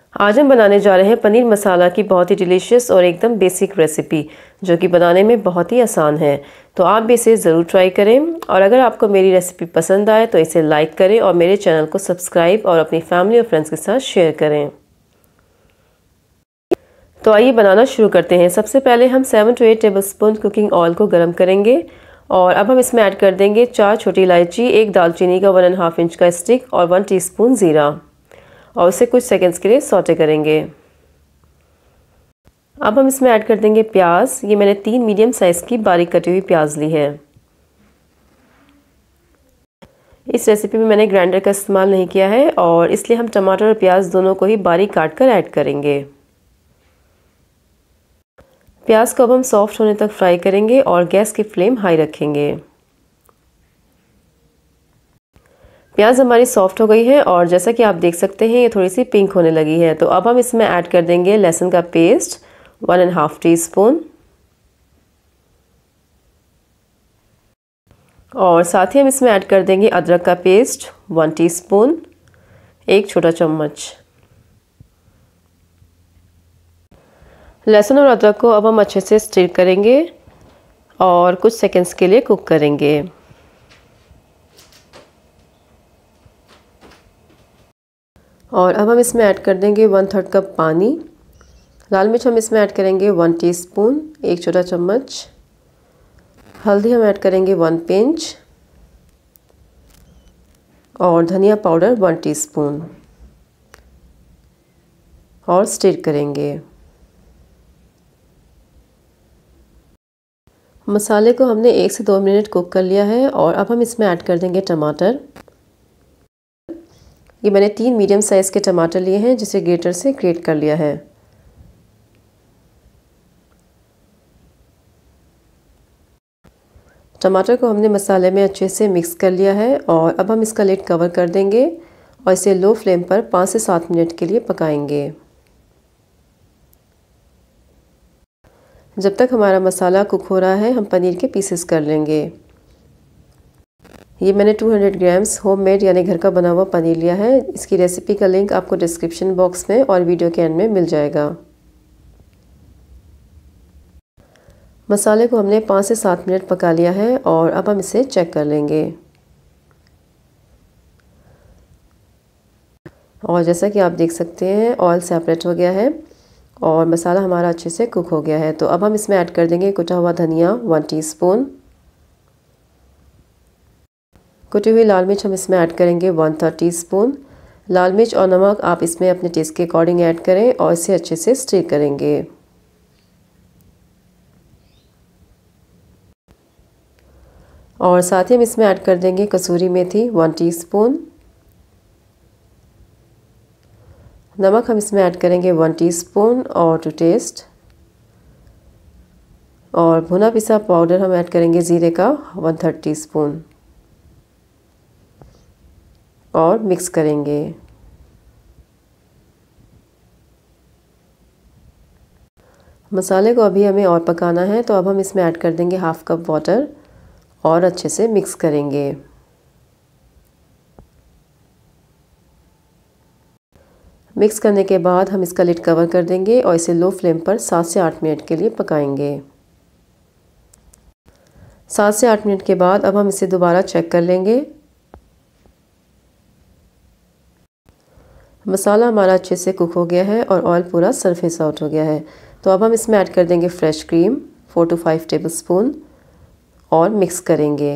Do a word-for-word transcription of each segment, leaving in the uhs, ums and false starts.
आज हम बनाने जा रहे हैं पनीर मसाला की बहुत ही डिलीशियस और एकदम बेसिक रेसिपी, जो कि बनाने में बहुत ही आसान है। तो आप भी इसे ज़रूर ट्राई करें, और अगर आपको मेरी रेसिपी पसंद आए तो इसे लाइक करें और मेरे चैनल को सब्सक्राइब और अपनी फैमिली और फ्रेंड्स के साथ शेयर करें। तो आइए बनाना शुरू करते हैं। सबसे पहले हम seven to eight tablespoon cooking oil को गर्म करेंगे, और अब हम इसमें ऐड कर देंगे चार छोटी इलायची, एक दालचीनी का वन एंड हाफ इंच का स्टिक और वन टीस्पून ज़ीरा, और उसे कुछ सेकंड्स के लिए सौटे करेंगे। अब हम इसमें ऐड कर देंगे प्याज। ये मैंने तीन मीडियम साइज़ की बारीक कटी हुई प्याज ली है। इस रेसिपी में मैंने ग्राइंडर का इस्तेमाल नहीं किया है, और इसलिए हम टमाटर और प्याज दोनों को ही बारीक काट कर ऐड करेंगे। प्याज को अब हम सॉफ्ट होने तक फ्राई करेंगे और गैस की फ्लेम हाई रखेंगे। प्याज हमारी सॉफ्ट हो गई है, और जैसा कि आप देख सकते हैं ये थोड़ी सी पिंक होने लगी है। तो अब हम इसमें ऐड कर देंगे लहसुन का paste one and half teaspoon, और साथ ही हम इसमें ऐड कर देंगे अदरक का पेस्ट वन टीस्पून, एक छोटा चम्मच। लहसुन और अदरक को अब हम अच्छे से स्टिर करेंगे और कुछ सेकंड्स के लिए कुक करेंगे। और अब हम इसमें ऐड कर देंगे वन थर्ड कप पानी। लाल मिर्च हम इसमें ऐड करेंगे वन टीस्पून, एक छोटा चम्मच। हल्दी हम ऐड करेंगे वन पिंच, और धनिया पाउडर वन टीस्पून, और स्टिर करेंगे। मसाले को हमने एक से दो मिनट कुक कर लिया है, और अब हम इसमें ऐड कर देंगे टमाटर। ये मैंने तीन मीडियम साइज़ के टमाटर लिए हैं, जिसे ग्रेटर से ग्रेट कर लिया है। टमाटर को हमने मसाले में अच्छे से मिक्स कर लिया है, और अब हम इसका लिड कवर कर देंगे और इसे लो फ्लेम पर पाँच से सात मिनट के लिए पकाएंगे। जब तक हमारा मसाला कुक हो रहा है हम पनीर के पीसेस कर लेंगे। ये मैंने टू हंड्रेड ग्राम्स होममेड यानी घर का बना हुआ पनीर लिया है। इसकी रेसिपी का लिंक आपको डिस्क्रिप्शन बॉक्स में और वीडियो के एंड में मिल जाएगा। मसाले को हमने पाँच से सात मिनट पका लिया है, और अब हम इसे चेक कर लेंगे। और जैसा कि आप देख सकते हैं ऑयल सेपरेट हो गया है और मसाला हमारा अच्छे से कुक हो गया है। तो अब हम इसमें ऐड कर देंगे कुटा हुआ धनिया वन टीस्पून, कुटी हुई लाल मिर्च हम इसमें ऐड करेंगे वन थर्ड टी स्पून। लाल मिर्च और नमक आप इसमें अपने टेस्ट के अकॉर्डिंग ऐड करें, और इसे अच्छे से स्टिर करेंगे। और साथ ही हम इसमें ऐड कर देंगे कसूरी मेथी वन टीस्पून। नमक हम इसमें ऐड करेंगे वन टीस्पून और टू टेस्ट, और भुना पिसा पाउडर हम ऐड करेंगे ज़ीरे का वन थर्ड टी स्पून, और मिक्स करेंगे। मसाले को अभी हमें और पकाना है, तो अब हम इसमें ऐड कर देंगे हाफ कप वाटर और अच्छे से मिक्स करेंगे। मिक्स करने के बाद हम इसका लिड कवर कर देंगे और इसे लो फ्लेम पर सात से आठ मिनट के लिए पकाएंगे। सात से आठ मिनट के बाद अब हम इसे दोबारा चेक कर लेंगे। मसाला हमारा अच्छे से कुक हो गया है और ऑयल पूरा सरफेस आउट हो गया है। तो अब हम इसमें ऐड कर देंगे fresh cream four to five tablespoon, और मिक्स करेंगे।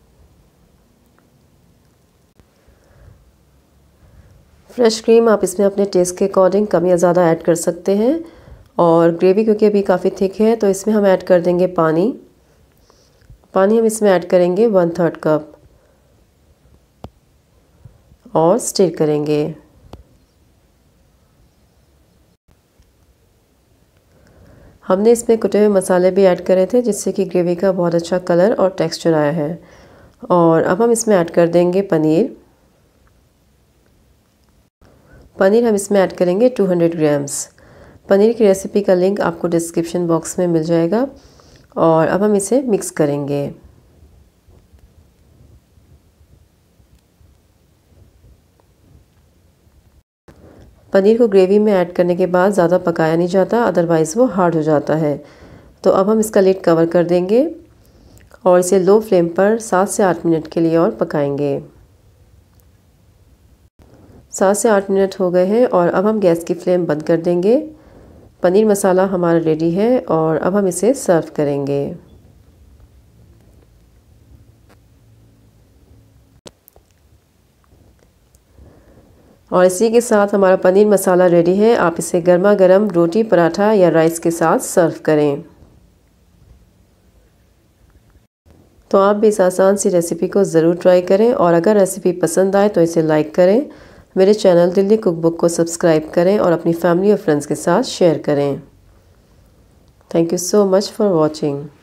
फ्रेश क्रीम आप इसमें अपने टेस्ट के अकॉर्डिंग कम या ज़्यादा ऐड कर सकते हैं। और ग्रेवी क्योंकि अभी काफ़ी थिक है, तो इसमें हम ऐड कर देंगे पानी। पानी हम इसमें ऐड करेंगे वन थर्ड कप, और स्टिर करेंगे। हमने इसमें कुटे हुए मसाले भी ऐड करे थे, जिससे कि ग्रेवी का बहुत अच्छा कलर और टेक्सचर आया है। और अब हम इसमें ऐड कर देंगे पनीर। पनीर हम इसमें ऐड करेंगे टू हंड्रेड ग्राम्स। पनीर की रेसिपी का लिंक आपको डिस्क्रिप्शन बॉक्स में मिल जाएगा। और अब हम इसे मिक्स करेंगे। पनीर को ग्रेवी में ऐड करने के बाद ज़्यादा पकाया नहीं जाता, अदरवाइज़ वो हार्ड हो जाता है। तो अब हम इसका लिड कवर कर देंगे और इसे लो फ्लेम पर सात से आठ मिनट के लिए और पकाएंगे। सात से आठ मिनट हो गए हैं और अब हम गैस की फ्लेम बंद कर देंगे। पनीर मसाला हमारा रेडी है और अब हम इसे सर्व करेंगे। और इसी के साथ हमारा पनीर मसाला रेडी है। आप इसे गर्मा गर्म रोटी, पराठा या राइस के साथ सर्व करें। तो आप भी इस आसान सी रेसिपी को ज़रूर ट्राई करें और अगर रेसिपी पसंद आए तो इसे लाइक करें। मेरे चैनल दिल्ली कुकबुक को सब्सक्राइब करें और अपनी फैमिली और फ्रेंड्स के साथ शेयर करें। Thank you so much for watching.